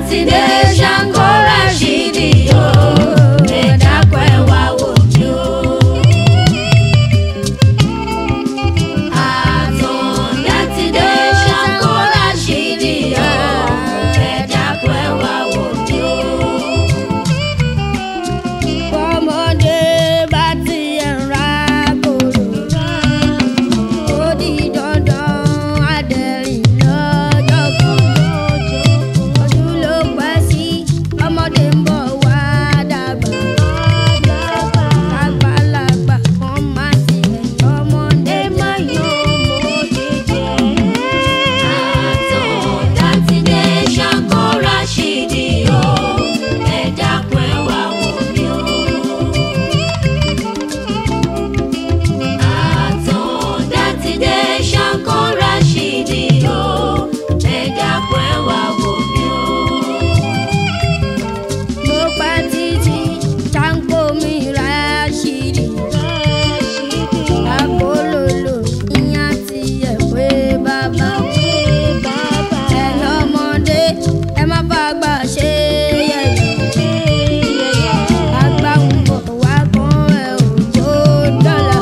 destination Rashidi o. Ẹ dákun ẹ wá wò mí o. Àtọ̀dá destination Rashidi o. Ẹ dákun ẹ wá wò mí o. Ọmọdé bá ti ẹ̀ ń ra kòrò, ó di dandan adẹ̀rìn lọ́jọ́ kan. Ọdún ló pẹ́ sí, ọmọdé ń bọ̀ wá dàgbà. Àgbàlagbà kan máa ti ẹ̀yìn ọmọdé máa yọ ọmọdé jẹ́. Àtọ̀dá ti dé Ṣàngó Rashidi o. Ẹ dákun ẹ wá wò mí o. Àtọ̀dá ti dé Ṣàngó Rashidi o. Ẹ dákun ẹ wá wò mí o. Mo pẹ́ títí Ṣàngó mi Rashidi. Àpòlòlò ìyá ti ẹ̀ pé bàbá. Ẹ̀yin ọmọdé ẹ má fàgbà ṣe yẹ̀yẹ́. Àgbà ń bọ̀ wá kan ẹ̀ ò tó dọ́là.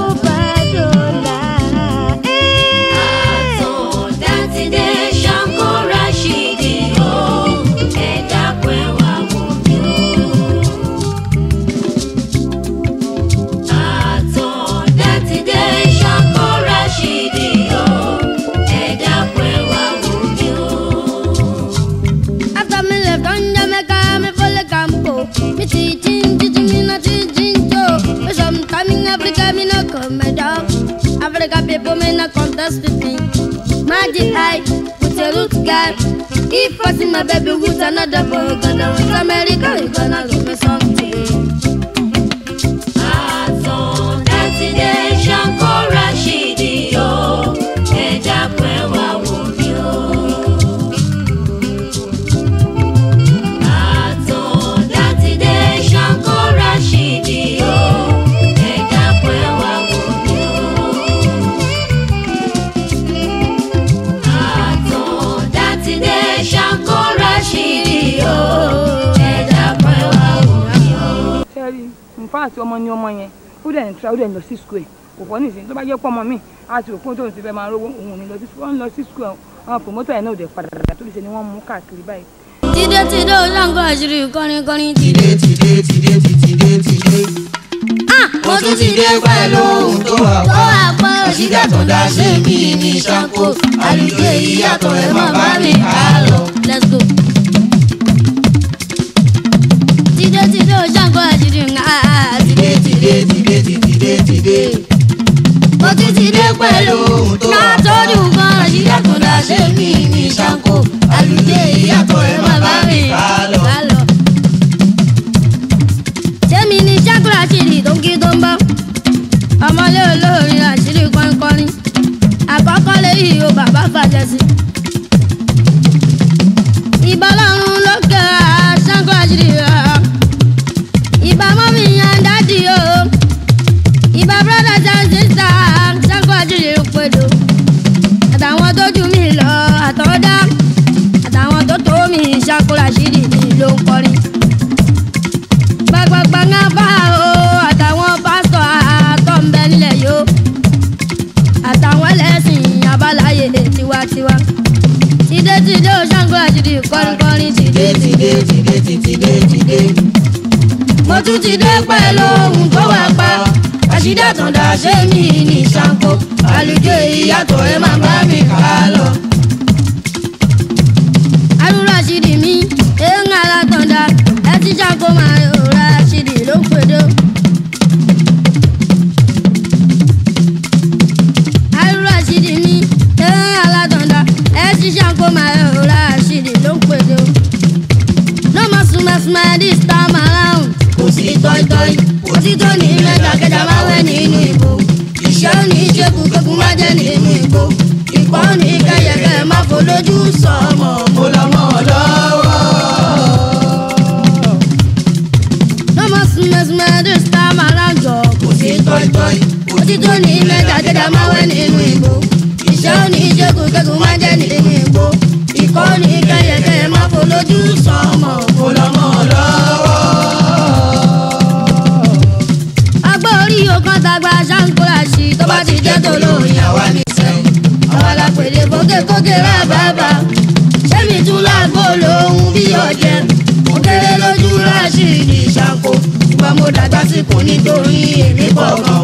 Àtọ̀dá ti dé Ṣàngó Rashidi o. Ẹ dákun ẹ wá wò mí o. Àtọ̀dá ti dé Ṣàngó Rashidi o. Ẹ dákun ẹ wá wò mí o. After me left on Jamaica, me follow Campo. Me teaching me not teaching Joe. But sometime in Africa, me no come down. Africa people, me no contest with me. Magic eye, put your roots guy. If I see my baby with another boy, gonna with America, you gonna give me something. Àtọ̀dá ti dé Ṣàngó Rashidi o. Ẹ dákun ẹ wá wò mí o. Àtọ̀dá ti dé Ṣàngó Rashidi o. Ẹ dákun ẹ wá wò mí o. Àtọ̀dá ti dé Ṣàngó Rashidi o. Ẹ dákun ẹ wá wò mí o. Sẹ́rí nǹkan àti ọmọ ní ọmọ yẹn ó dẹ̀ ń tra ó dẹ̀ ń lọ sí school ẹ̀ kò fọ́ nísìnyí tó bá jẹ́ pọ́ ọmọ mi àti òkú tóun ti fẹ́ máa rówó òun ò ní lọ sí school wọ́n lọ sí school àwọn promoter ẹ̀ náà ò dẹ̀ padà tó lè ṣe ni wọ́n mú káàkiri báyìí. Tìdé tìdé ó Ṣàngó Rashidi kọrin kọrin Tìdé tìdé tìdé tìdé tìdé. Mo tún ti dé pẹ̀lú ohun tó wà pa. Rashidi Àtọ̀dá ṣe mí ní Ṣàngó. Àlùjọ ìyàtọ̀ ẹ̀ má bá mi ká lọ. Let's go. Tìdé tìdé ó Ṣàngó Rashidi Tìdé tìdé tìdé tìdé tìdé. Mo tún ti dé pẹ̀lú ohun tó wà pa. látọ́jú kan Rashidi Àtọ̀dá ṣe mí ní Ṣàngó. Àlùjọ ìyàtọ̀ ẹ̀ má bá mi ká lọ. Sẹ́mi ní Ṣàngó Rashidi tó ń kí tó ń bọ́. Ọmọlé olórin Rashidi kọ́ńkọ́rin. Àkọ́kọ́ léyìí o bàbá fàjẹ́ sí. Ìbà Ọlọ́run lókè Ṣàngó Rashidi. Ìbà mọ́mí yan dádì o. Ìbà brothers and sisters Ṣàngó Rashidi ń pèdò. Àtàwọn tó jù mí lọ Àtọ̀dá. Àtàwọn tó tó mi Ṣàngó Rashidi ló ń kọrin. Gbàgbàgbà ń bá o àtàwọn pásítọ̀ àtọ̀ ń bẹ nílẹ̀ yó. Àtàwọn ẹlẹ́sìn àbáláyé tiwantiwa. Tìdé tìdé ó Ṣàngó Rashidi kọrin kọrin tìdé Tìdé tìdé tìdé tìdé. Mo tún ti dé pẹ̀lú ohun tó wà pa. Rashidi Àtọ̀dá ṣe mí ní Ṣàngó. Àlùjọ ìyàtọ̀ ẹ̀ má bá mi ká lọ. Àrùn Rashidi mi èèyàn alátọ̀dá ẹ ti Ṣàngó máa yọ Rashidi ló ń pèdó. Àrùn Rashidi mi èèyàn alátọ̀dá ẹ ti Ṣàngó máa yọ Rashidi ló ń pèdó. No more smell this time around. Kò sí tọ́ítọ́í, òtítọ́ ní mẹ́ta kẹta máa wẹ̀ nínú ìbò. Ìṣẹ́ ò ní ṣe kúkẹ́kù má jẹ́ nínú ìbò. Ìpọ́ ní kẹ́yẹkẹ́ má fò lójú sọmọ. Mo lọ mọ́ ọ lọ́wọ́. No more smell this time around jọ. Kò sí tọ́ítọ́í, òtítọ́ ní mẹ́ta kẹta máa wẹ̀ nínú ìbò. Ìṣẹ́ ò ní ṣe kúkẹ́kù má jẹ́ nínú ìbò. ìkọ́ni kẹ́yẹkẹ́ má folójú sọmọ kó lọ́mọ lọ́wọ́. agbó orí okan tagba ṣáńkúrà sí tó bá ti jẹ́ tó lóyìn àwa ní sẹ́yìn. àwa la pèlè kókèkókè rà bàbà sẹ́mi tún lágbo lòun bí ọ̀jẹ̀ mo kéré lójú Rashidi Sanko ṣùgbọ́n mo dàgbà sí kùn nítorí èmi pọ̀ gan.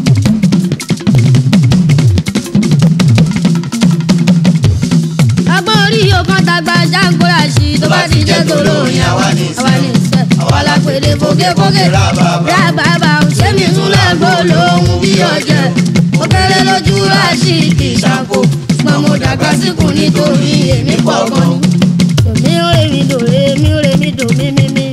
agbó orí okan tagba ṣáńkúrà sí tó bá ti jẹ́ tó lóyìn àwa ní sẹ́yìn. àwa la pèlè kókèkókè rà bàbà sẹ́mi tún lágbo lòun bí ọ̀jẹ̀ mo kéré lójú Rashidi Sanko ṣùgbọ́n mo dàgbà sí kùn nítorí èmi pọ̀ gan. mi ò rè mi dò rè mi ò rè mi dò mi mi mi.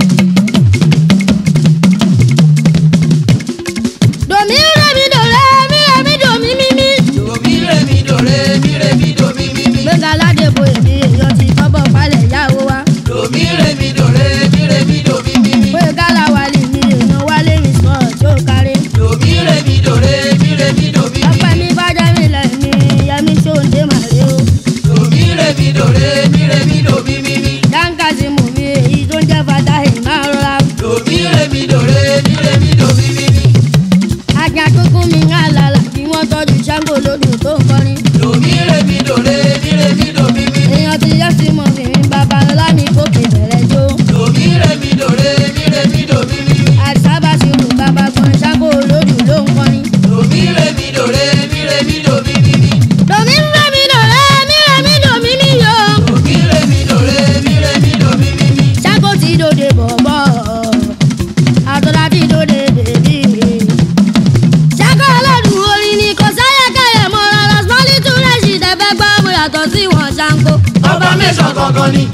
dò mi rè mi dò rè mi rè mi dò mi mi mi. Domi re mi do re mi re mi do mi mi mi. gbẹ̀ngà aládèbò èmi èèyàn ti tọ́bọ̀ palẹ̀ yàwó wa. Domi re mi do re mi re mi do mi mi mi. gbẹ̀ngà làwálì mi èèyàn wálé mi sọ̀ tí ó kárí. Domi re mi do re mi re mi do mi mi mi. ọpẹ́ mi bá jẹ́ mi lẹ́mí yẹmi ṣóńdé màrí o. Domi re mi do re mi re mi do mi mi mi. dáńkà sí mú mi èyí tó ń jẹ́ fata ìmọ̀ rọra. Domi re mi do re mi re mi do mi mi mi. ajá tuntun mi ń àlàlà kí wọ́n tọ́jú Ṣàngó lódù tó ń kọrin. Domi re mi do re mi re mi do mi mi mi. èèyàn ti yẹ sí mọ̀ mi babalọ́lá mi gòkè bẹ̀rẹ̀ jó. Domi re mi do re mi re mi do mi mi mi. àìsábà sí rù bàbá kan Ṣàngó lódù ló ń kọrin. Domi re mi do re mi re mi do mi mi mi. domi ń rẹ́ mi dò rẹ́ mi rẹ́ mi dò mí mi yó. Domi re mi do re mi re mi do mi mi mi. Ṣàngó ti dòde bọ̀bọ̀ àtọ́lá ti dòde bèbí. Ṣàngó lódù orin ni kò sáyẹ kẹyẹ mọ́ rárá smọ́lí tún rẹ̀ sì tẹ́fẹ́ gbọ́ bó yàtọ̀ sí wọn Ṣàngó. Ọba mẹ́sàn gangan ni.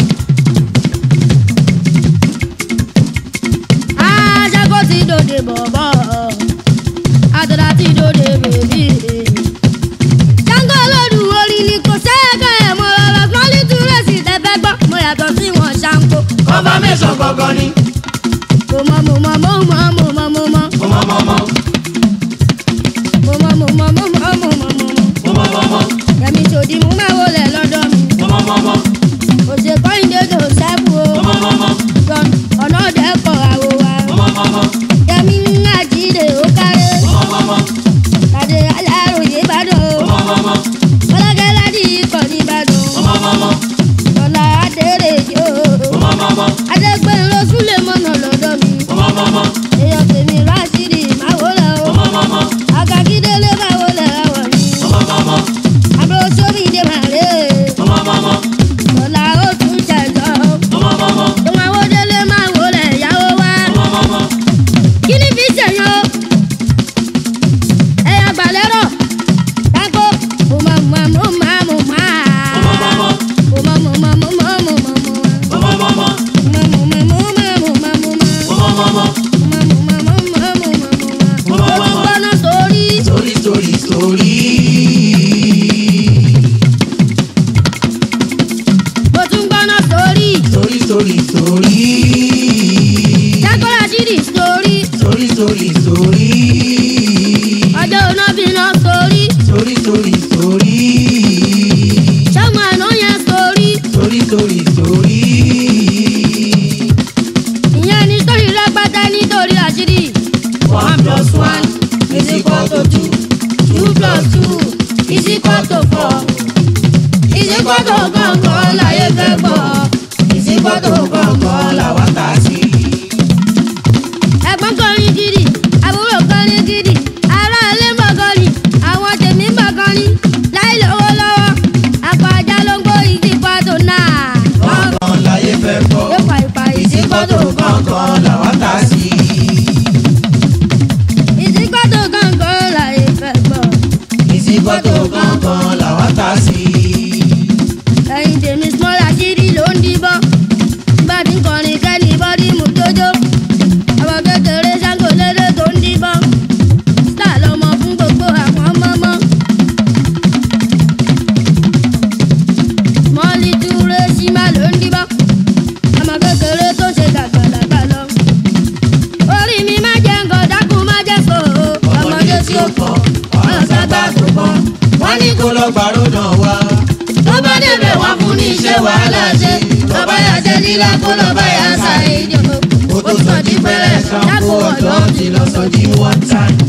Ṣàngó ti dòde bọ̀bọ̀ àtọ́lá ti dòde bèbí. Ṣàngó lódù orin ni kò sáyẹ kẹyẹ mọ́ rárá smọ́lí tún rẹ̀ sì tẹ́fẹ́ gbọ́ bó yàtọ̀ sí wọn Ṣàngó. Ọba mẹ́sàn gangan ni. mo mọ mo mọ mo mọ mo mọ mo mọ. Mọ̀mọ́mọ́mọ́. Mọ̀mọ́mọ́mọ́. Yẹmi Ṣòdì mú máa wọlé lọ́dọ̀ mi. Mọ̀mọ́mọ́mọ́. Òṣè Kọ́hìndé tó ṣẹ́kù o. Mọ̀mọ́mọ́mọ́. Ọ̀nà dẹ́kọ̀ àwò wa. Mọ̀mọ́mọ́mọ́. Yẹmi ń àjíde ó kárẹ́. Mọ̀mọ́mọ́mọ́. Tàdé Aláròyé Ìbàdàn o. Mọ̀mọ́mọ́mọ́. Bọ́lákẹ́ Ládì ikọ̀ ní Ìbàdàn. Mọ̀mọ́mọ́mọ́. Bọ́lá Adéré yó. Mọ̀mọ́mọ́mọ́. Adégbènrò Súlẹ̀ mọ́nà lọ́dọ̀ mi. Mọ̀mọ́mọ́mọ́. Èèyàn tèmi Rashidi máa wọlé o. Mọ̀mọ́mọ́mọ́. Àgàgídélé máa wọlé àwọ̀ mi. Mọ̀mọ́mọ́mọ́. Àbúrò Sómìdé máa rè é. Mọ̀mọ́mọ́mọ́. Bọ́lá ó tún ṣẹ̀jọ́. Mọ̀mọ́mọ́mọ́. Tó máa wó délé máa wọlé ìyàwó wa. Mọ̀mọ́mọ́mọ́. Kí ni fi ṣèyàn o? Ẹ̀yà gbàlérò. Ṣàngó. Mo máa mọ̀ mọ̀ máa mọ̀ máa. Mọ̀mọ́mọ́mọ́. Mo máa mọ̀ mọ̀ mọ̀ mọ̀ mọ̀ mọ̀ mọ̀. Mọ̀mọ́mọ́mọ́. Mo máa mọ̀ mọ̀ mọ̀ mọ̀ mọ̀ mọ̀ mọ̀. Mọ̀mọ́mọ́mọ́. Mo tún gbọ́ná sórí. Story, story, story. Mo tún gbọ́ná sórí. Story, story, story. Ṣàngó Rashidi sórí. Story, story, story. Ọjọ́ oná bí iná sórí. Story, story, story. Ṣọ́mọ àná yẹn sórí. Story, story, story. Ìyẹn ni sórí rẹpẹtẹ nítorí Rashidi. 1 plus 1 is equal to 2. 2 plus 2 is equal to 4. Is equal to gangan láyé fẹ́ gbọ́. Is equal to gangan làwa kà sí. Ẹ̀gbọ́n kọrin gidi, àbúrò kọrin gidi, ará ilé ń bọ̀ kọrin, àwọn tèmi ń bọ̀ kọrin, láì lówó lọ́wọ́, akọ ajá ló ń gbó ìdí pàtó náà. Gangan láyé fẹ́ gbọ́. Yóò pa ìpa Is equal to gangan làwa kà sí. ìdígbàtò gángan láyé fẹ́ gbọ́. Is equal to gangan làwa kà sí. Ẹ̀yin tèmi small Rashidi ló ń díbọ́n. Bá ti ń kọrin kẹ́ni bọ́dí mú jójó. Ọmọ kékeré Ṣàngó lédè tó ń díbọ́n. Star lọmọ fún gbogbo àwọn ọmọ. Mọ́lì túré ṣímà ló ń díbọ́n. Ọmọ kékeré tó ṣe dàgbàdàgbà lọ. Orí mi má jẹ́ ngọ̀ dákun má jẹ́ sọ. Ọmọdé tí ó pọ̀, ọ̀sán gbà tó pọ̀. Wọ́n ní kó la kó lọ báyà ṣàìdí o. Ó tó sọ di pẹ́rẹ́ ṣàǹkó ọ̀dọ́ ti lọ sọ di one time.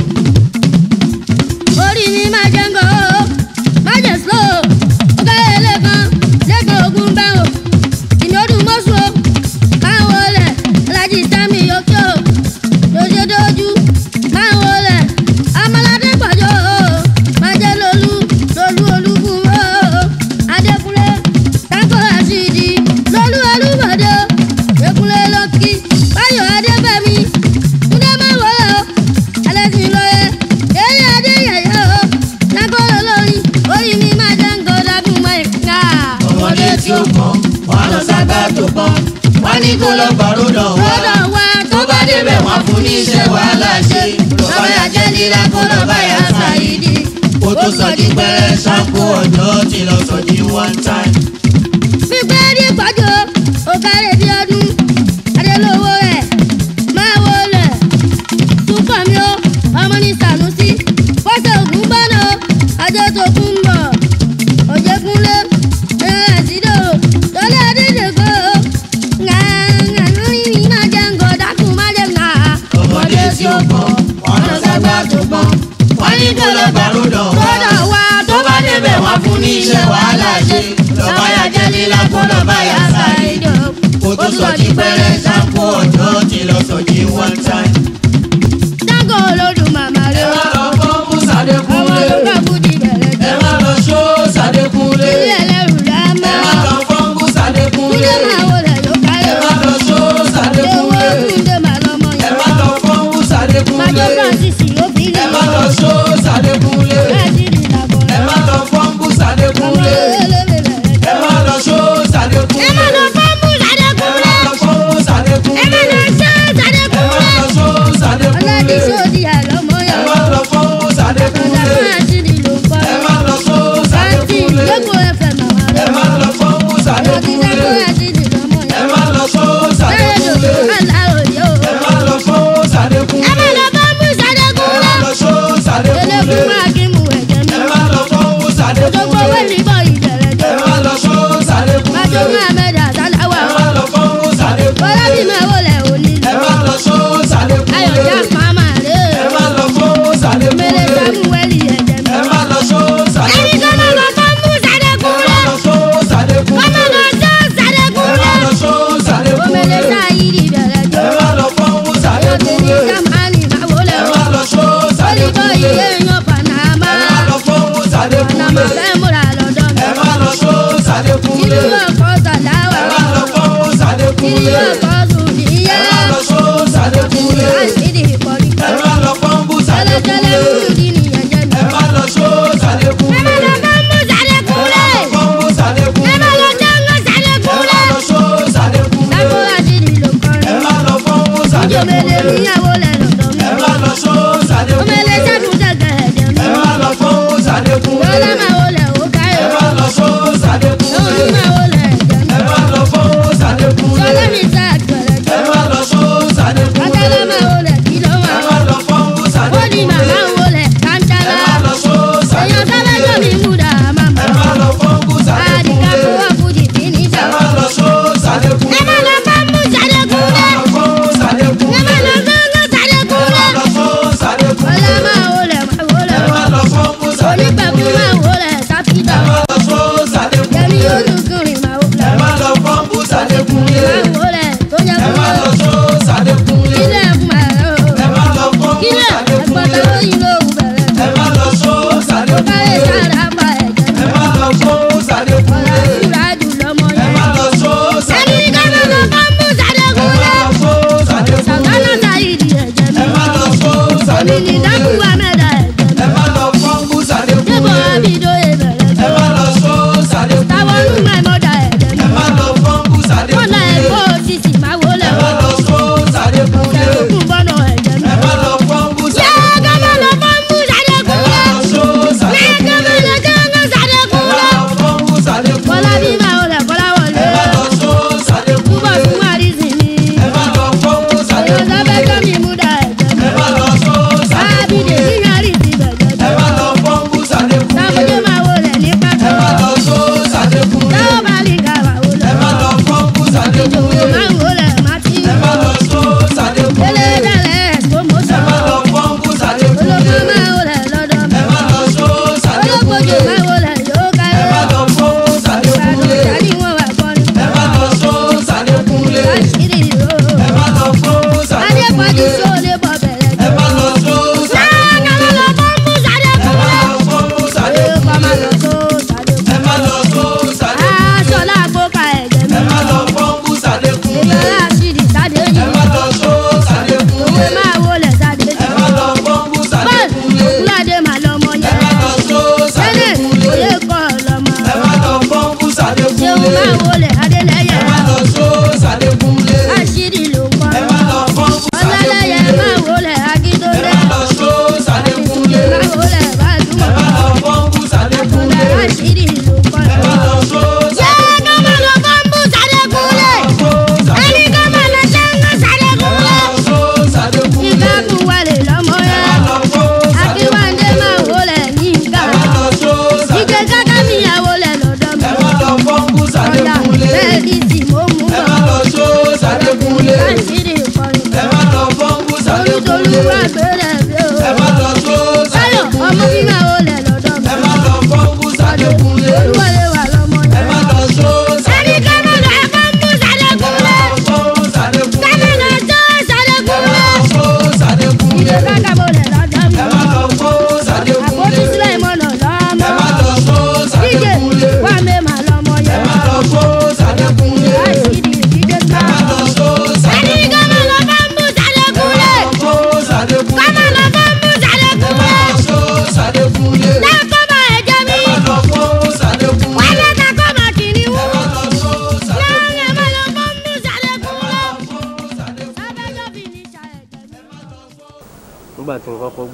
Orí mi máa jẹ́ ń gọ́ má jẹ́ slow ọ̀gá ẹlẹ́kan lẹ́kọ̀ọ́ ogun bá o ìmọ̀ọ́dún mọ́sù o máa wọlé alájí sami yókè o lójoojú máa wọlé amáládé pàjọ́ o máa jẹ́ lolú olúkún o adékúnlé tákò àṣìdì lolú olúbọ̀dé èkúnlé lọ́kì báyọ̀ adébẹ̀mí kúndé máa wọlé o alẹ́sìn lọ́yẹ èyí adéyẹyẹ o lágbóró lórí orí mi máa jẹ́ ń gọ́dá gún mọ́ ìka. Ọmọdé tí ó kàn wọ́n lọ ságbá tó pọ́n wọ́n ní kó lọ gbàrúdọ̀ wá. Lọ́dọ̀ wa Tó bá débẹ̀ wọ́n fún ní iṣẹ́ wàhálà ṣe. Lọ́bàyà jẹ́ lílá kó lọ́bàyà ṣàìdí. Ó tó sọ di pẹ́rẹ́ ṣàǹkó ọ̀dọ́ ti lọ sọ di one time. fífẹ́ rí pàjọ́ òkàrẹ̀ bí ọdún adélówó rẹ̀ máa wọlé túkọ̀ mi ó ọmọ ní Sànúsí bọ́sẹ̀ ògún bọ́nà ọjọ́ tó kún bọ̀ òjèkúnlé ẹ̀ẹ́dìdò lọ́lé adédèkó ńgàngànú yìí máa jẹ́ ń gọ̀ dákun má jẹ́ ńgà. Ọmọdé tí ó kàn wọ́n lọ ságbá tó pọ́n wọ́n ní kó lọ gbàrúdọ̀ wá. Lọ́dọ̀ wa Tó bá débẹ̀ wọ́n fún ní iṣẹ́ wàhálà ṣe. Lọ́bàyà jẹ́ lílá kó lọ́bàyà ṣàìdí. Ó tó sọ di pẹ́rẹ́ ṣàǹkó ọ̀dọ́ ti lọ sọ di one time. dáńgọ̀ olódùn màmá Ẹ rẹ̀ má lọ fọ́n fún ọmọ Sàdékúnlé. ló bá kú di bẹ̀rẹ̀ Ẹ jẹ́ má lọ ṣó Sàdékúnlé. ilé ẹlẹ́rù rẹ̀ Ẹ má máa lọ fọ́n fún Sàdékúnlé. kúndé máa wọlé yóò Ẹ kárẹ̀ má lọ ṣó owó Sàdékúnlé. kúndé máa lọ́mọ Ẹ yẹn má lọ fọ́n fún Sàdékúnlé. májọ Francis ló fi lè Ẹ má lọ ṣó Sàdékúnlé. láti rí ìdàgbọ̀ Ẹ rẹ̀ má lọ fọ́n fún ọmọ Sàdékúnlé. ló lè bẹ̀rẹ̀ Ẹ jẹ́. má lọ ṣó Sàdékúnlé. ẹ má lọ fọ́ọ̀mù Ẹ má Sàdékúnlé. lọ fọ́n fún Sàdékúnlé.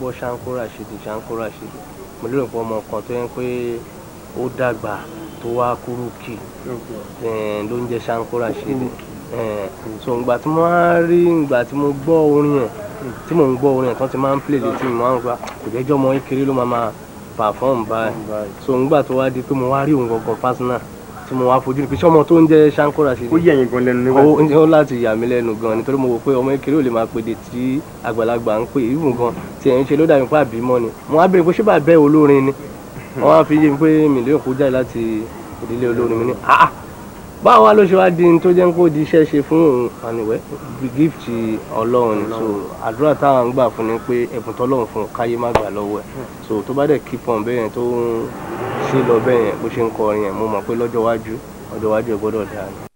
gbọ́ Shanko Rashidi mo lérò pé ọmọ kan tó yẹn pé ó dàgbà tó wá kúrú kì ló ń jẹ́ Shanko Rashidi so ìgbà tí mo wá rí ìgbà tí mo gbọ́ orin yẹn tí mò ń gbọ́ orin yẹn tán ti máa ń play létí mi máa ń gba kò jẹ́jọ́ ọmọ kékeré ló máa perform báyìí so ìgbà tó wá di pé mo wá rí òun gangan personal tí mo wá fojú ní pé ọmọ tó ń jẹ́ Shanko Rashidi ó yẹ̀yìn gan lẹ́nu nígbà ó láti yà mí lẹ́nu gan nítorí mo wò pé ọmọ kékeré ò lè máa pèdè tí àgbàlagbà ń pè even gan tí ẹ̀ ń ṣe ló dàbí pé àbímọ ni mo wá béèrè pé ṣé bàbá bẹ́ẹ̀ olórin ni wọ́n wá fi yé mi pé mílíọ̀nù kó jáde láti ìdílé olórin mi ní báwo wá ló ṣe wá di tó jẹ́ kó di iṣẹ́ ṣe fún òun àníwẹ́ gift Ọlọ́run so àdúrà táwọn ń gbà fún ni pé ẹ̀bùn tọ́lọ́run fún káyé má gbà lọ́wọ́ ẹ̀ so tó bá dẹ̀ keep on bẹ́ẹ̀ yẹn tó ń ṣe lọ bẹ́ẹ̀ yẹn bó ṣe ń kọrin yẹn mo mọ̀ pé lọ́jọ́ iwájú ẹ̀ gbọ́dọ̀ dáa ni.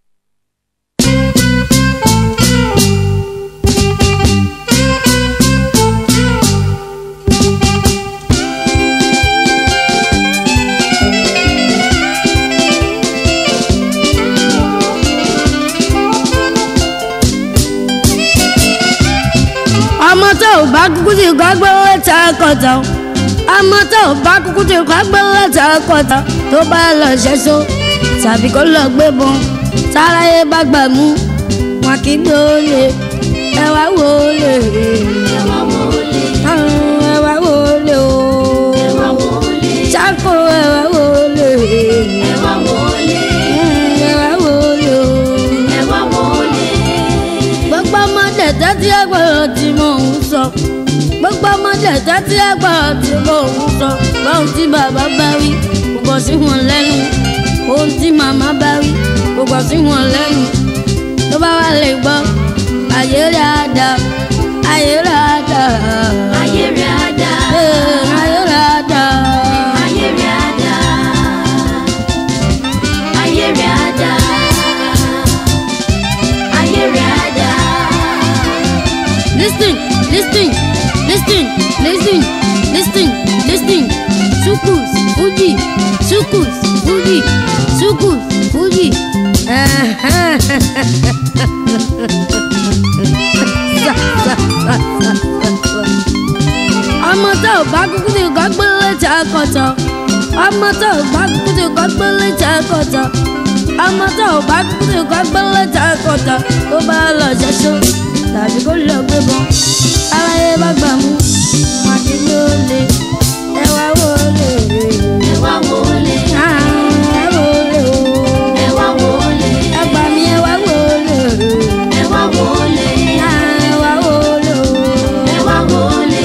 ọmọ tó bá kúkú ti kọ́ gbé lẹ́tà kọ̀tà ọmọ tó bá kúkú ti kọ́ gbé lẹ́tà kọ̀tà tó bá lọ ṣẹ́ṣọ́ tàbí kó lọ gbé bọ́n sáráyé bá gbà mú wọn kì í gbé olè ẹ wá wò ó lè ẹ wá wò ó lè o Shanko ẹ wá wò ó lè ẹ wá wò ó lè gbogbo ọmọdé tẹ́tí ẹgbẹ̀rún tí mò ń sọ gbogbo ọmọdé tẹ́tí ẹgbẹ̀rún tí mò ń sọ báwọn tí bàbá bá wí kò gbọ́ sí wọn lẹ́nu ohun tí màmá bá wí kò gbọ́ sí wọn lẹ́nu tó bá wà lè gbọ́ ayé rẹ̀ á dá ayé rẹ̀ á dá ayé rẹ̀ á dá ayé rẹ̀ á dá ayé rẹ̀ á dá ayé rẹ̀ á dá. Listen. Sukus, Fuji. Ọmọ tó bá kúkú ti kọ́ gbé lẹ́tà kọ̀tọ̀. Ọmọ tó bá kúkú ti kọ́ gbé lẹ́tà kọ̀tọ̀. Ọmọ tó bá kúkú ti kọ́ gbé lẹ́tà kọ̀tọ̀. Tó bá lọ ṣẹ́ṣọ́ tàbí kó lọ gbé bọ́n aráyé bá gbà mú wọn kì í ló lè ẹ wá wò lè ẹ wá wò lè ẹ wò lè o ẹ wá wò lè ẹ gbà mí ẹ wá wò lè ẹ wá wò lè ẹ wá wò lè o ẹ wá wò lè.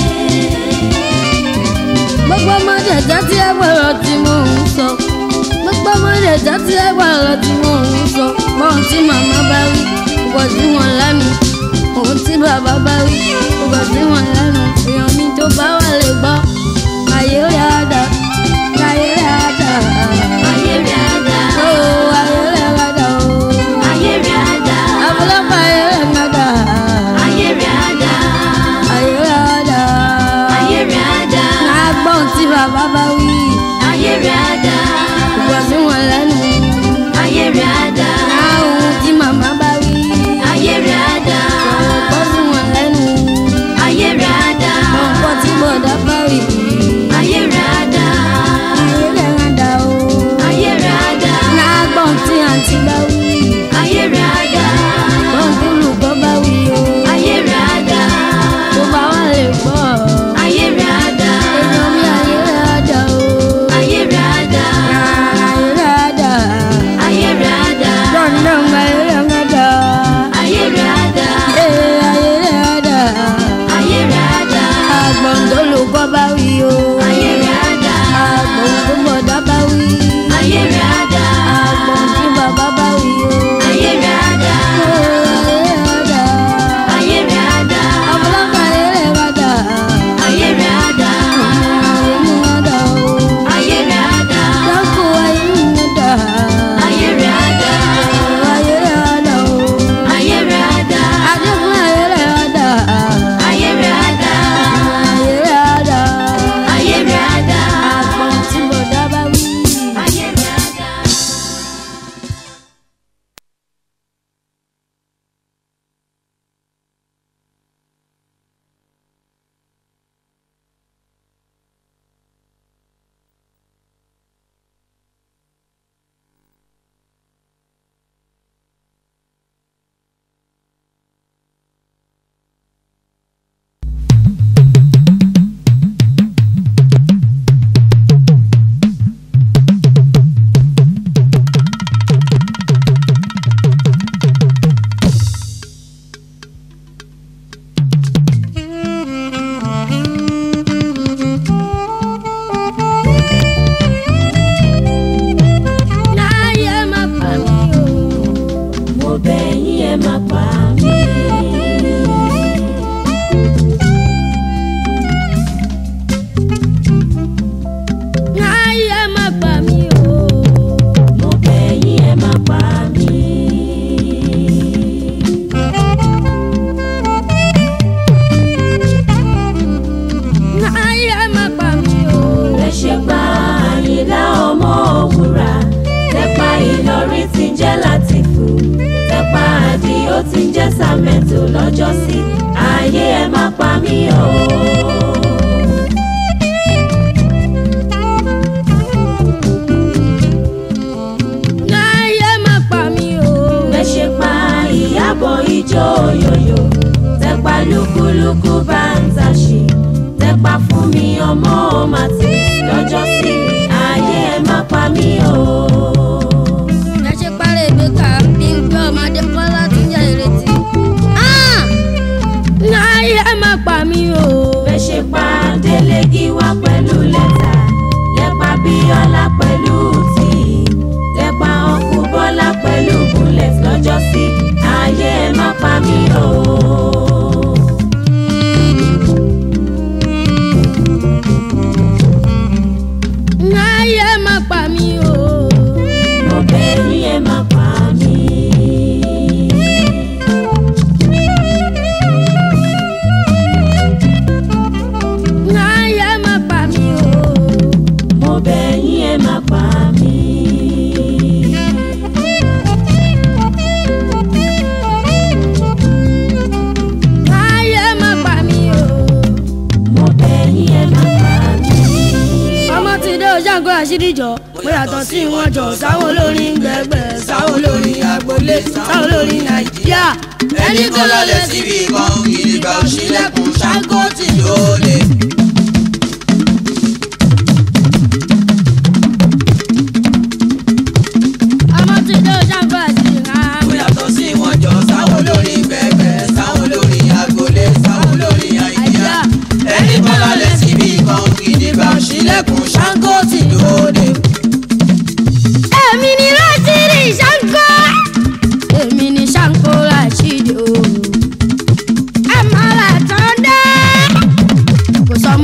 gbogbo ọmọdé tẹ́tí ẹ gbọ́dọ̀ tí mò ń sọ gbogbo ọmọdé tẹ́tí ẹ gbọ́dọ̀ tí mò ń sọ bọ́n tí màmá bá wí kò sí wọn lẹ́nu ohun tí bàbá bá wí kò sí wọn lẹ́nu èèyàn mi tó bá wà lè gbọ́ ayé rẹ̀ á dá ayé rẹ̀ á dá ayé rẹ̀ á dá ayé rẹ̀ á dá ayé rẹ̀ á dá ọ̀pọ̀lọpọ̀ ayé rẹ̀ á dá ayé rẹ̀ á dá ayé rẹ̀ á dá ayé rẹ̀ á dá àgbọ̀n tí bàbá bá wí ayé rẹ̀ á dá kò sí wọn lẹ́nu ayé rẹ̀ á dá ohun tí màmá bá wí ayé rẹ̀ á dá kò sí wọn lẹ́nu ayé rẹ̀ á dá ọ̀pọ̀ tí bọ̀dá bá wí ayé rẹ̀ á dá ayé rẹ̀ á dá o ayé rẹ̀ á dá lágbọ̀n tí àǹtí bá wí ayé rẹ̀ á dá bọ́ǹdùlùkọ́ bá wí o ayé rẹ̀ á dá tó bá wà lè gbọ́ ayé rẹ̀ á dá èèyàn mi ayé rẹ̀ á dá Sacramento lọ́jọ́sí ayé ẹ má pa mí o. ayé má pa mí o. bẹ́ ṣe pa Ìyábọ̀ ijó yòyò tẹ́pa lúkúlúkú bá ń tàṣì tẹ́pa fún mi ọmọ màtí lọ́jọ́sí ayé ẹ má pa mí o. bẹ́ ṣe pa Rèbékà bí ń gbé ọmọdé Kọ́lá tí ń jẹ́ Ìrètí. ayé má pa mí o. bẹ́ ṣe pa Délé Gíwá pẹ̀lú lẹ́tà lẹ́pa Bíọ́lá pẹ̀lú tí lẹ́pa ọkù Bọ́lá pẹ̀lú bullet lọ́jọ́sí ayé ẹ má pa mí o. ayé má pa mí o. mo bẹ̀ yín ẹ má pa mí. ayé má pa mí o. mo bẹ̀ yín ẹ má pa mí. ayé má pa mí o. mo bẹ̀ yín ẹ má pa mí. ọmọ ti dé Ṣàngó àṣírí jọ mo yàtọ̀ sí wọn jọ sáwọn olórin gbẹgbẹ sáwọn olórin agboolé sáwọn olórin Nàìjíríà. ẹni tó lọlẹ̀ síbi kan gidigba òṣìlẹ̀kùn Ṣàngó tí yóò lè. ọmọ ti dé Ṣàngó àṣírí hàn. mo yàtọ̀ sí wọn jọ sáwọn olórin gbẹ̀gbẹ̀ sáwọn olórin agboolé sáwọn olórin àìdíyà. ẹni tó lọlẹ̀ síbi kan gidigba òṣìlẹ̀kùn Ṣàngó tí yóò lè. èmi ni Rásìrì Ṣàngó. èmi ni Ṣàngó Ràṣídì o. ẹ má là tán dé. kò sọmọ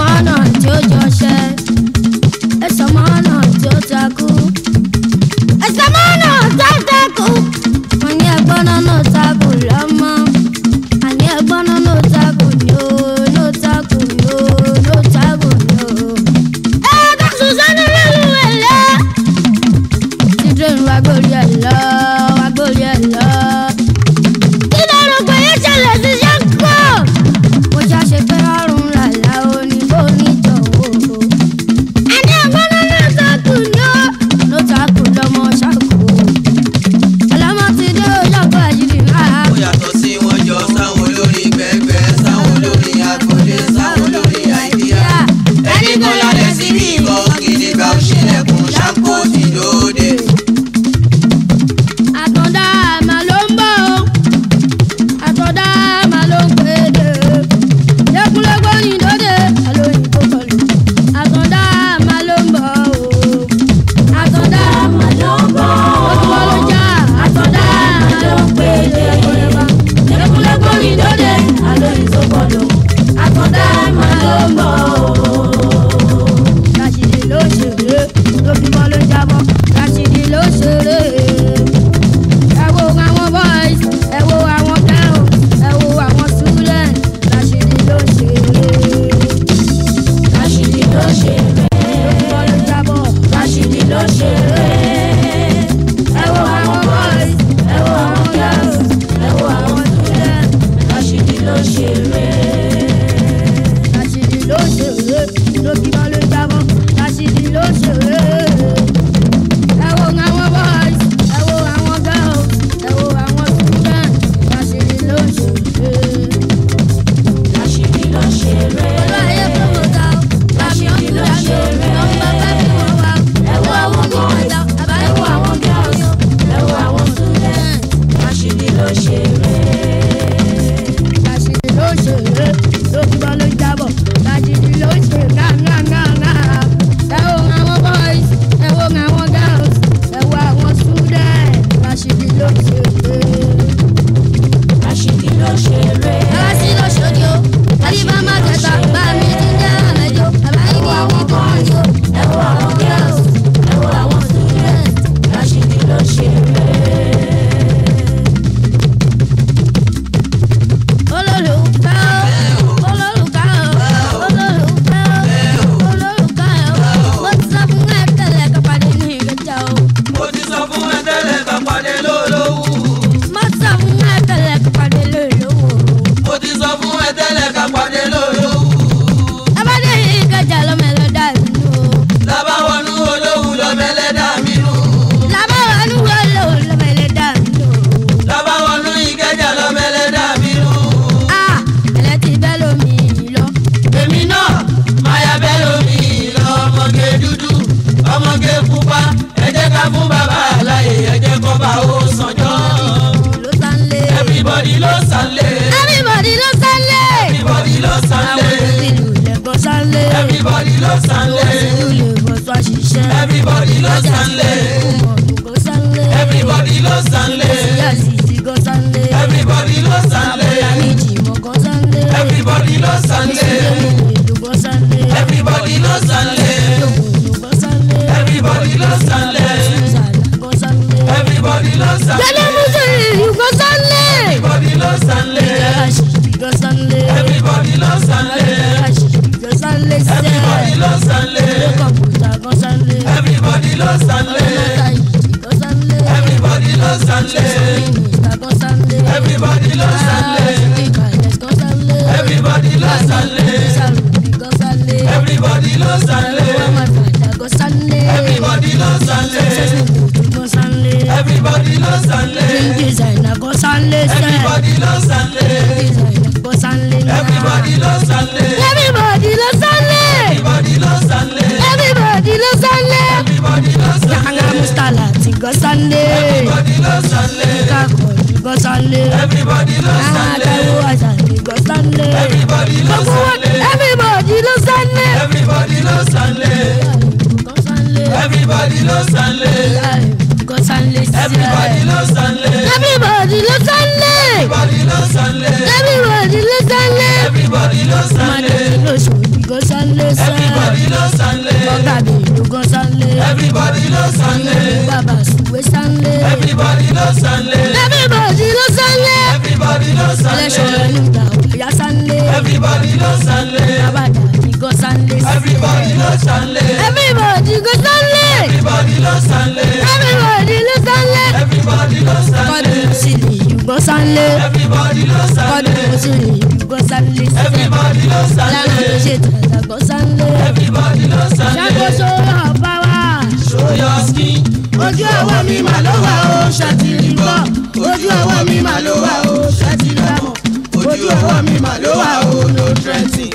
Go Sunday. Everybody loves Sunday. Designer go Sunday. Everybody loves Sunday. Designer go Sunday. Everybody loves Sunday. Everybody loves Sunday. Everybody loves Sunday. Everybody loves Sunday. Everybody loves Sunday. Yanga Mustalati go Sunday. Everybody loves Sunday. Kakoli go Sunday. Everybody loves Sunday. Azali go Sunday. Everybody loves Sunday. Everybody loves Sunday. Everybody loves Sunday. Go Sunday. Everybody loves Sunday. Go Sunday. Everybody loves Sunday. Everybody loves Sunday. Everybody loves Sunday. Everybody loves Sunday. Everybody loves Sunday. Go Sunday. Everybody loves Sunday. Go Sunday. Everybody loves Sunday. Baba Suwe Sunday. Everybody loves Sunday. Everybody loves Sunday. Everybody loves Sunday. Ya Sunday. Everybody loves Sunday. Baba Daddy go Sunday. Everybody loves Sunday. Everybody go Sunday. Everybody loves Sunday. Everybody loves Sunday. Everybody loves Sunday. God silly you go Sunday. Everybody loves God Sunday. silly you go Sunday. Everybody loves Sunday. Go Sunday. Everybody loves Ṣàkó Sunday. show your power. Show your skin. Ojú ọwọ́ mi mà ló wà ó ṣàtìrì bọ̀. Ojú ọwọ́ mi mà ló wà ó ṣàtìrì bọ̀. Ojú ọwọ́ mi mà ló wà ó no threatening.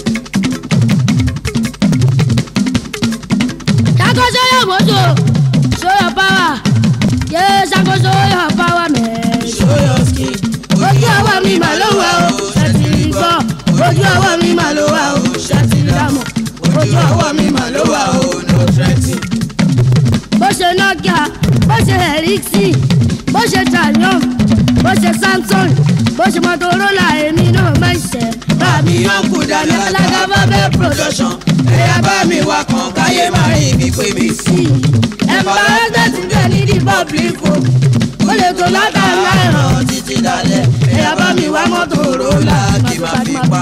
Ṣàkó show your mojo. Show your power. Yeah, Ṣàkó show your power, man. Show your skin. Ojú ọwọ́ mi mà ló wà ó ṣàtìrì bọ̀. Ojú ọwọ́ mi mà ló wà ó ṣàtìrì bọ̀. Ojú ọwọ́ mi mà ló wà ó no threatening. Bó ṣe Nokia, bó ṣe Ericsson, bó ṣe Triumph, bó ṣe Samsung, bó ṣe Motorola, èmi náà máa ń ṣe. Bàmí ọ̀nkù dáná alága bábẹ́ production. Ẹ̀yà bá mi wá kàn káyé máa rí ibi pé mi sí. Embarrassment ń bẹ ní the public o. Ó lè tó látàlá ẹ̀ràn títí dalẹ̀. Ẹ̀yà bá mi wá Motorola kí máa fi pa.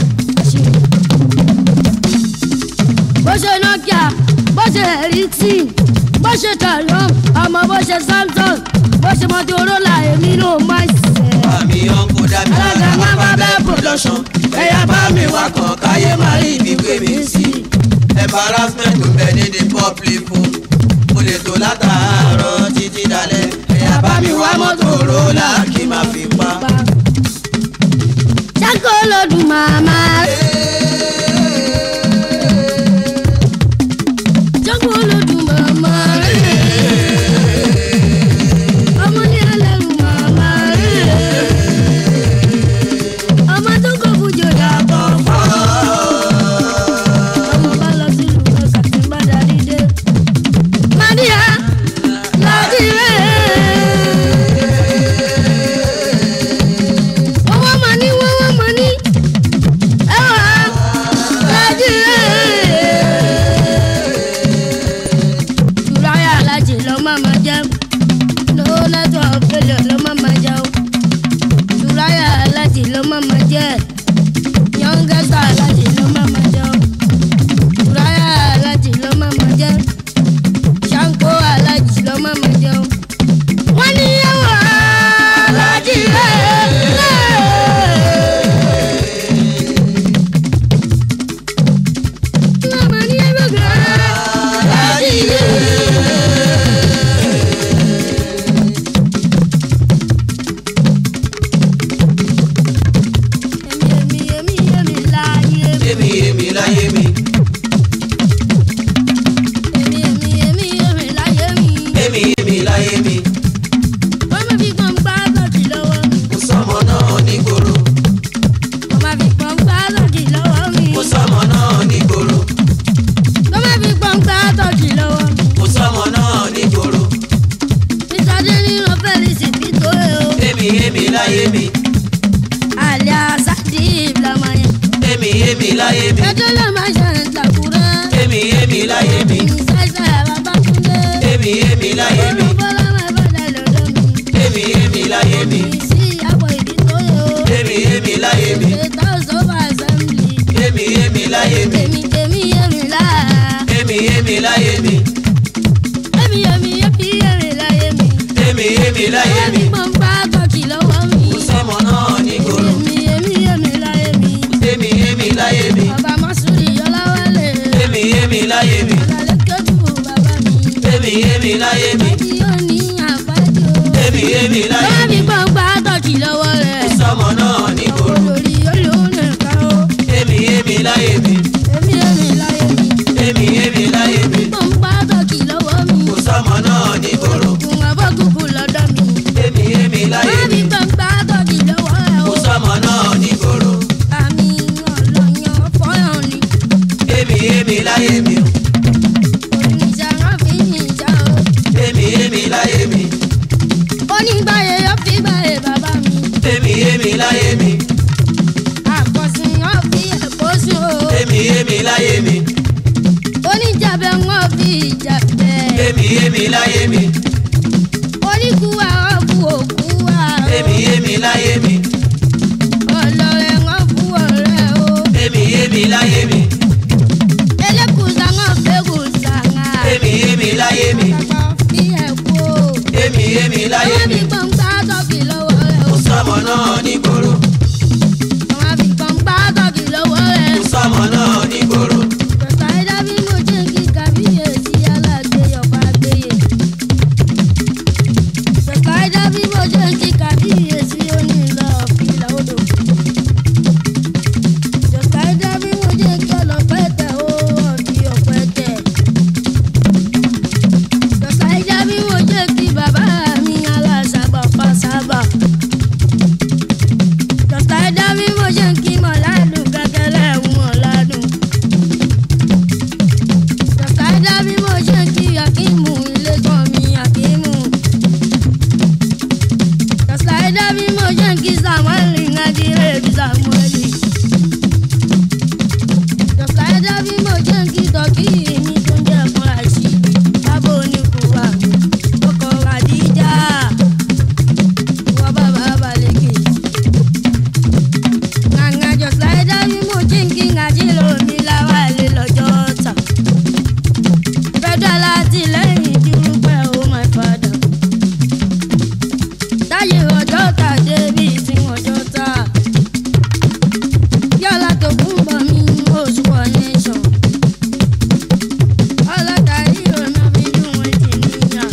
Bó ṣe Nokia, bó ṣe Ericsson, bó ṣe Triumph, àmọ́ bó ṣe Samsung, bó ṣe Motorola, èmi náà máa ń ṣe. Bàmí ọ̀nkù dábì Alága máa bá bẹ́ẹ̀ production. Ẹ̀yà bá mi wá kàn káyé máa rí ibi pé mi sí. Embarrassment ń bẹ ní the public fún. Mo lè tó látàárọ̀ títí dalẹ̀. Ẹ̀yà bá mi wá Motorola kí máa fi pa. Ṣàkó lọ́dún màmá. Ṣàkó lọ́dún màmá. Ọmọ ní ẹlẹ́rù màmá. Ọmọ tó kọ̀ fújò yàtọ̀ fọ́. Ọmọ bá lọ sílùú Mẹ́kà tí ń bá darí dé. Màdíyà láti rẹ̀. Wọ́n mọ̀ ní. Ẹ̀wà láti rẹ̀. Ṣùráyà alájì lọ máa ma jẹun. No network failure lọ máa ma jẹun. Ṣùráyà alájì lọ máa ma jẹ. Youngest alájì lọ máa ma jẹun. Ṣùráyà alájì lọ máa ma jẹ. Ṣàǹkó alájì lọ máa ma jẹun. Wọ́n ní ẹ̀wà láti rẹ̀. Mama ní ẹgbẹ̀gbẹ̀. Èmi láyé mi. Èmi láyé mi. Èmi láyé mi. Èmi láyé mi. Wọ́n máa fi pọ́n gbá lọ́ọ̀dì lọ́wọ́ mi. Mo sọmọ náà nígboro. Wọ́n máa fi pọ́n gbá lọ́ọ̀dì lọ́wọ́ mi. Mo sọmọ náà nígboro. Wọ́n máa fi pọ́n gbá lọ́ọ̀dì lọ́wọ́ mi. Mo sọmọ náà nígboro. Ìsọdé nínú fẹ́lísì bí tó yẹ o. Èmi láyé mi. Àlẹ́ àṣàdì ìbílẹ̀mọ̀ yẹn. Èmi láyé mi. Ẹjọ́ ló máa ṣe ìtàkùrẹ́. Èmi láyé mi. Ìṣẹ́ṣẹ́ Babátúndé. Èmi láyé mi. Olúbọ́lá máa bẹ̀rẹ̀ lọ́dọ̀ mi. Èmi láyé mi. Ìsí àpò ìdí tó yẹ o. Èmi láyé mi. Ètò ìsọ́fà assembly. Èmi láyé mi. Èmi láà. Èmi láyé mi. Èmi láyé mi. Èmi láyé mi. Ẹni pọ́n bá tọ́kì lọ́wọ́ mi. Mo sọmọ náà nígboro. Èmi láyé mi. Èmi láyé mi. Bàbá Mọ́sùlì Ọláwálé. Èmi láyé mi. Ọ̀làlẹ́ kẹ́tù bàbá mi. èmi láyé mi. Àti yóò ní àfájò. Èmi láyé Bá mi. mi gbọ̀ngbà tọ́kì lọ́wọ́ rẹ̀. Kò sọmọ náà nígboro. Olórí olórin kan o. Èmi láyé mi. Èmi láyé mi. Èmi láyé mi. Gbọ̀ngbà tọ́kì lọ́wọ́ mi. Kò sọmọ náà nígboro. Ògùn àbọ̀gùnkù lọ́dọ̀ mi. Èmi láyé Bá mi mi. gbọ̀ngbà tọ́kì lọ́wọ́ rẹ̀ o. Kò sọmọ náà nígboro. Àmì ọlọ́yàn fọ́yàn ni. Èmi láyé mi. Oníjà rán fi níjà o. Èmi láyé mi. Onígbàyè yóò fi gbàyè bàbá mi. Èmi láyé mi. Àkọsìn yóò fi ẹ̀kọ́ sùn o. Èmi láyé mi. Oníjàbẹ̀ wọn fi ìjàbẹ̀. Èmi láyé mi. Oníkùwà ọ̀kù òkú wa o. Èmi láyé mi. Ọlọ́rẹ̀ wọn fún ọ̀rẹ́ o. Èmi láyé mi. Elékùsà wọn fẹ́kùsà ńà. Èmi láyé mi. Àgbà fi ẹ̀kú o. Èmi láyé Àwọn mi. fi gbọ̀ngbà tọ́kì lọ́wọ́ rẹ̀ o. Kò sọmọ náà nígboro. Àwọn fi gbọ̀ngbà tọ́kì lọ́wọ́ rẹ̀. Kò sọmọ náà nígboro. Kọ̀tà ẹ̀dá bí mo jẹ́ kí kábíyèsí alágbèyọ̀ bá gbéyè. Kọ̀tà ẹ̀dá bí mo jẹ́ kí kábíyèsí onílọ̀ fìlà odò. Kọ̀tà ẹ̀dá bí mo jẹ́ kí ọlọ́pẹ̀tẹ̀ ó ọ̀dì ọ̀pẹ̀tẹ̀. Kọ̀tà ẹ̀dá bí mo jẹ́ kí bàbá mi aláṣàgbà fàṣàgbà. Kọ̀tà ẹ̀dá bí mo jẹ́ kí mọ̀ládùn kẹ́kẹ́lẹ́ mọ̀ládùn. Kọ̀tàdá bí mo ṣe kí Akímù ilé kan mi Akímù. Kọ̀tàdá bí mo ṣe kí Samueli Nàìjíríà bí Samueli. Kọ̀tàdá bí mo ṣe kí Tọ́kì mi tó ń jẹ́ fún àṣì. Bábá oníkùwà ọkọ̀ Àdíjà. Wọ́n bàbá balẹ̀kẹ̀. Ngàngà Kọ̀tàdá bí mo ṣe kí Nàìjíríà mi láwàlẹ̀ lọ́jọ́ ọ̀tà. Fẹ́dọ̀ láti lẹ́yìn dúpẹ́ o my father. Táyé ọjọ́ ta débi tí ọjọ́ ta. Yọ́lá tó kún bọ̀ mí oṣù coronation. Ọlọ́ta ríro náà fi dùn ètì níyà.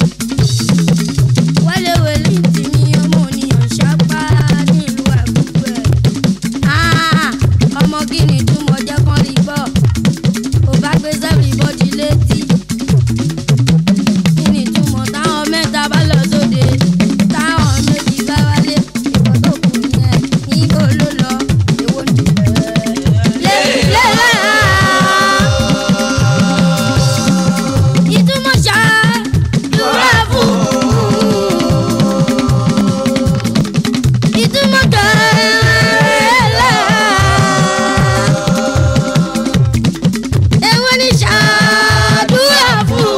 Wẹ́lẹ́wẹ́lì tì mí ọmọ oníyàn ṣápá nílùú àgbègbè. Ọmọ kí ni túmọ̀ jẹ́ kán rí gbọ́. Ò bá gbé everybody létí. Kí ni túmọ̀ táwọn mẹ́ta bá lọ sóde? Táwọn méjì bá wálé. Ìwọ tó kù yẹn níbo ló lọ? Èwo ni ìtumọ̀ ṣàdúrà fún. Ìtumọ̀ kẹ́lẹ́. Èwo ni ṣàdúrà fún.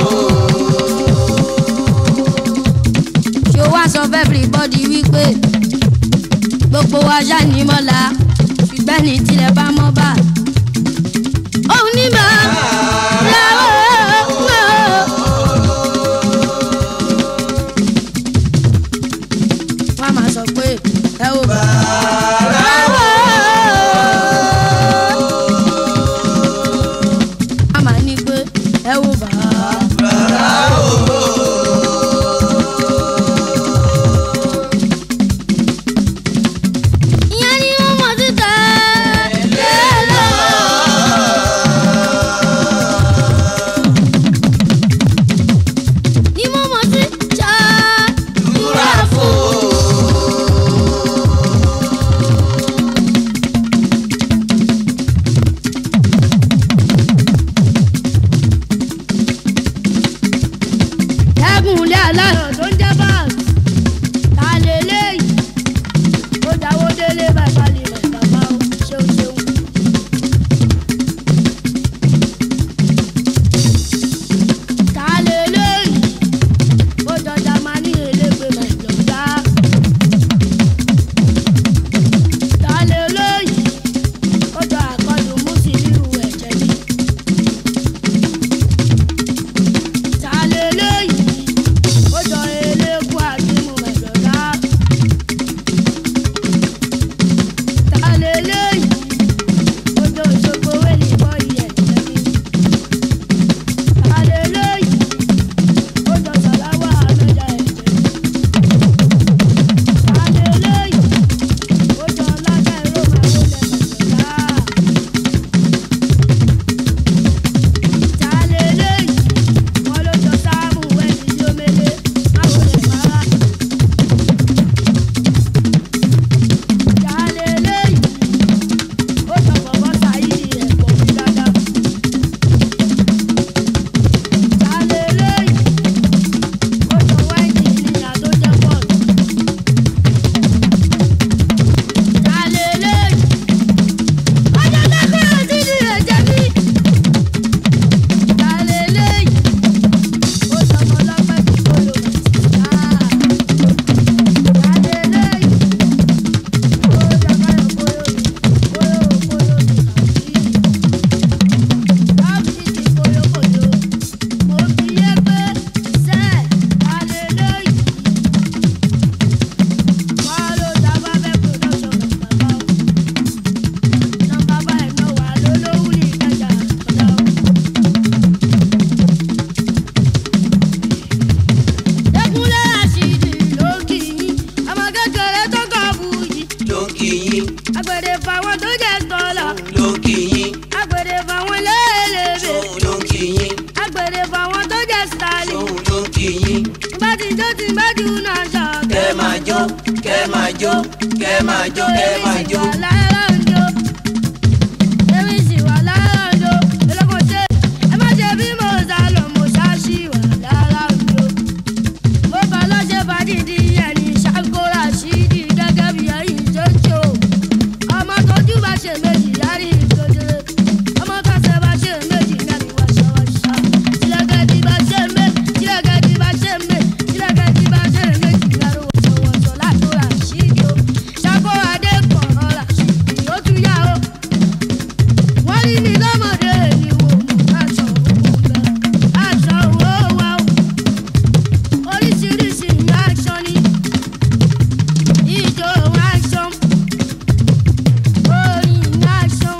Ṣé o wá sọ fún everybody wípé gbogbo wa ṣá ní mọ́la ṣùgbọ́n ní tilẹ̀ bá mọ́ bá. Òun ní bá láwọ̀. Wọ́n á máa sọ pé ẹ ò bá láwọ̀. Wọ́n á máa ní pé ẹ ò bá. Ìyẹn ni wọ́n mọ̀ síta lélọ́. Ni mo mọ̀ sí ṣàdúrà fún. Ẹ̀gúnlé aláyọ̀ tó ń jẹ́ báàsì. Ta lélẹ́yìí? Ó dáwọ́ délé bàbá lè rẹ̀ bàbá o. Ṣeun ṣeun. Ta lélẹ́yìí? Ó jọjà máa ní elégbé mẹ́jọ̀dá. Ta lélẹ́yìí? Ó jọ àkọlù Mùsílíù ẹ̀jẹ̀ mi. Ta lélẹ́yìí? Ó jọ jó tí bá jù náà jà. kẹ́ máa jó kẹ́ máa jó kẹ́ máa jó kẹ́ máa jó. èmi sì wà lára òjò olóko ṣe ẹ má ṣe bí mo sá lọ mo ṣáṣì wà lára òjò. mo bá lọ́jọ́ bá dídí ẹni ṣàkóra ṣídìí gẹ́gẹ́ bí ẹyin ṣoṣo. ọmọ tójú bá ṣe méjì yárí ìṣoṣo. ọmọ kásẹ̀ bá ṣe méjì mẹ́rin wáṣọwáṣọ. tìlẹ̀kẹ̀tì bá ṣe méjì tìlẹ̀kẹ̀tì bá ṣe méjì tìlẹ̀kẹ̀tì bá ṣe méjì yàrá wọ̀ṣọwọ̀ṣọ látòrà ṣídìí o. ṣàkóra dé kọ̀ọ̀rọ̀ rà ṣídìí ó tún yá o. wọ́n rí mi lọ́mọdé ni wò mú aṣọ òwò bẹ́ẹ̀ aṣọ òwò wa o. oríṣiríṣi aṣọ ni ijó aṣọ orin aṣọ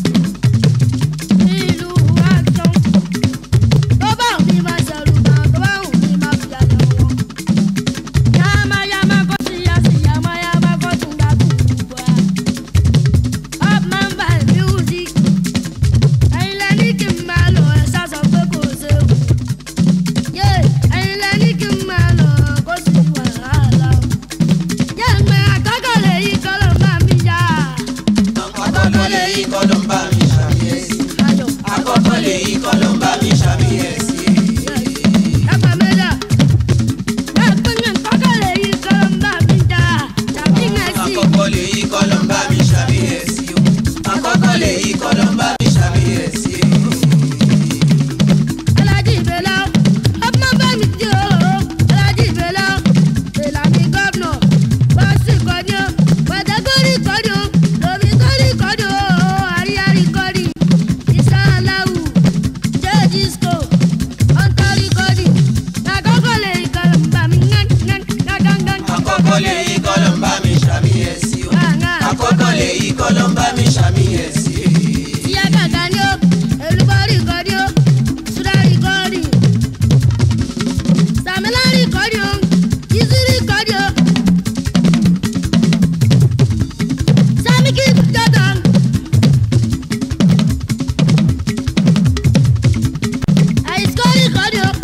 ìlú aṣọ. tó bá wù mí máa ṣẹ̀rù bá tó bá wù mí máa fi àlẹ́ wọn. yamayama kọ́ sí yasi yamayama kọ́ tún gbà kúkú wa. up man by music. ẹ̀yin lẹ ní kí n máa lọ ẹ̀ ṣàṣọ pé kò séwu. yé ẹ̀yin lẹ ní kí n máa lọ kó sì wàhálà o. yé ẹgbẹ́ àkọ́kọ́ lè yí kọ́lọ́ máa mi yá. àkọ́kọ́ lè yí kọ́ ló ń bá mi ṣàmìyèsí. ayọ̀ àkọ́kọ́ lè yí kọ́ ló ń bá mi ṣàmìyèsí. ẹ̀pà mẹ́lẹ̀ ẹ̀pẹ́ àkọ́kọ́ lè yí kọ́lọ́ máa mi yá. tàbí mẹ́sì. àkọ́kọ́ lè yí kọ́ ló ń bá mi ṣàmìyèsí. àkọ́kọ́ lè yí kọ́ ló ń bá mi ṣàmìyèsí. Alájí Bẹ́lá ọmọ bá mi di o. Alájí Bẹ́lá Bẹ́lá mi gọ́vnọ̀ bọ́sì kọ́ni o. pàtàkì kọ́ni o. lómi kọ́ni o. àríyárí kọ́ni. ìsá aláwù jẹ́ disco ọ̀ntàrí kọ́ni. àkọ́kọ́ lè yí kọ́lọ̀ ń bá mi ngán. àkọ́kọ́ lè yí kọ́ ló ń bá mi ṣàmìyèsí. àkọ́kọ́ lè yí kọ́ ló ń bá mi ṣàmìyèsí. ìyá kàkà ni o. èlùbọ́rí kọ́ni o. sùdárì kọ́ni. sàmìlárì kọ́ni o. ìsírí kọ́ni o. sàmìkì jọ̀dọ̀. àìsíkọ́rì kọ́ni o.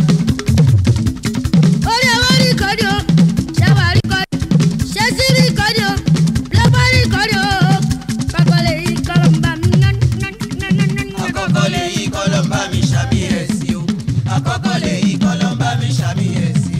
orí ẹwọ́rì kọ́ni o. ṣẹ́wàrí kọ́ni. ṣẹ́sírí kọ́ni o. lọ́bọ̀rì kọ́ni o. kọ́kọ́ lè yí kọ́lọ́ ń bá mi ngán. àkọ́kọ́ lè yí kọ́ ló ń bá mi ṣàmìyèsí o. àkọ́kọ́ lè yí kọ́ ló ń bá mi ṣàmìyèsí.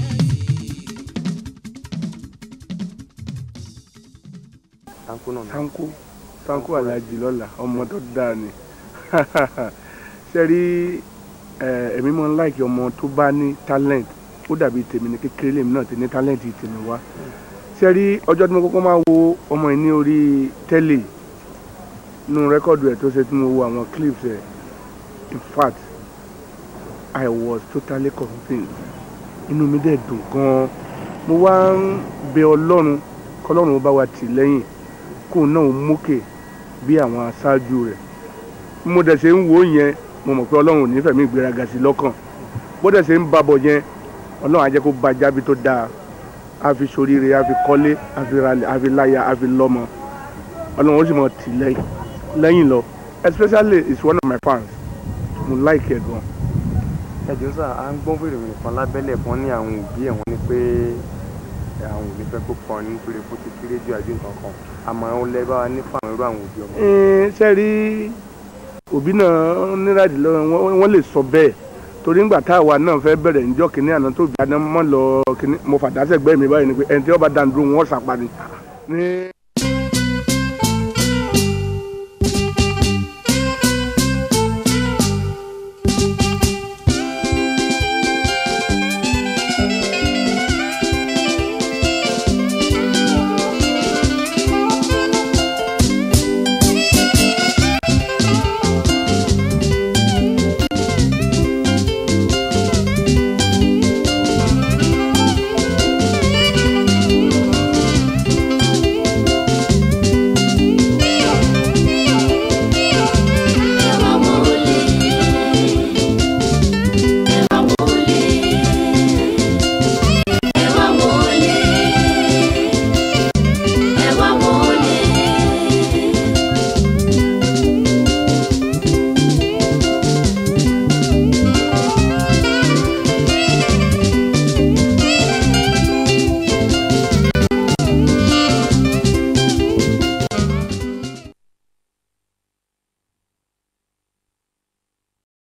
Tanko Aláàjì lọ́la ọmọ tó dáa ni ṣe rí èmi mọ́ ń láìkí ọmọ tó bá ní talent ó dàbí tèmi ní kékeré lèmi náà ti ní talent tèmi wá ṣe rí ọjọ́ tí mo kọ́kọ́ máa wo ọmọ yìí ní orí tẹ́lẹ̀ nínú rẹ́kọ̀dù ẹ̀ tó ṣe tí mo wo àwọn clips ẹ̀ in fact I was totally convinced inú mi dẹ̀ dùn gan-an mo wá ń bẹ Ọlọ́run kọ́lọ́run ó bá wa tì lẹ́yìn kó náà ó mókè bí àwọn aṣáájú rẹ̀ mo dẹ̀ ṣe ń wò yẹn mo mọ̀ pé Ọlọ́run ò ní fẹ̀mí ìgbéraga sí lọ́kàn bó dẹ̀ ṣe ń babọ̀ yẹn Ọlọ́run á jẹ́ kó bá jábí tó dáa á fi ṣoríire á fi kọ́lé á fi ralẹ̀ á fi láya á fi lọ́mọ Ọlọ́run ó sì mọ̀ tì lẹ́yìn lọ especially is one of my fans mo like ẹ̀ gan. ẹ̀jọ̀ sà à ń gbọ́n fèrè nìkan lábẹ́lẹ̀ fún ní àwọn òbí ẹ̀ wọ́n ní pé àwọn òbí fẹ́ kó kọ́ nítorí kó ti kéré ju àbí nǹkan kan àmọ́ àwọn lẹ́bàá wa ní fáwọn irú àwọn òbí ọmọ. ṣe rí òbí náà nírádì lọ́wọ́ wọ́n lè sọ bẹ́ẹ̀ torí ńgbà táwa náà fẹ́ bẹ̀rẹ̀ níjọ́ kínní àná tó bí aná mọ́ lọ kínní mo fàdásẹ̀gbẹ́ mi báyìí ni pé ẹni tí wọ́n bá dàn dúró wọ́n sàpà ni.